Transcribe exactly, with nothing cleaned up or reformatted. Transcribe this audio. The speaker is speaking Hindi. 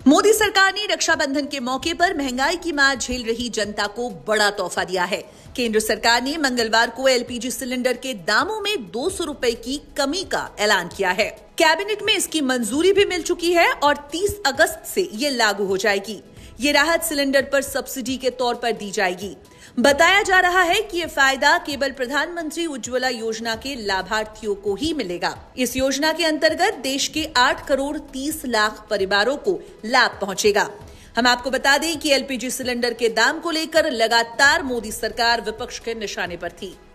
मोदी सरकार ने रक्षाबंधन के मौके पर महंगाई की मार झेल रही जनता को बड़ा तोहफा दिया है। केंद्र सरकार ने मंगलवार को एलपीजी सिलेंडर के दामों में दो सौ रुपए की कमी का ऐलान किया है। कैबिनेट में इसकी मंजूरी भी मिल चुकी है और तीस अगस्त से ये लागू हो जाएगी। ये राहत सिलेंडर पर सब्सिडी के तौर पर दी जाएगी। बताया जा रहा है कि ये फायदा केवल प्रधानमंत्री उज्ज्वला योजना के लाभार्थियों को ही मिलेगा। इस योजना के अंतर्गत देश के आठ करोड़ तीस लाख परिवारों को लाभ पहुंचेगा। हम आपको बता दें कि एलपीजी सिलेंडर के दाम को लेकर लगातार मोदी सरकार विपक्ष के निशाने पर थी।